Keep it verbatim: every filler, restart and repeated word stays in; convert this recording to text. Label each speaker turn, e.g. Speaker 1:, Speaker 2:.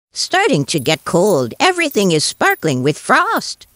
Speaker 1: Starting to get cold. Everything is sparkling with frost.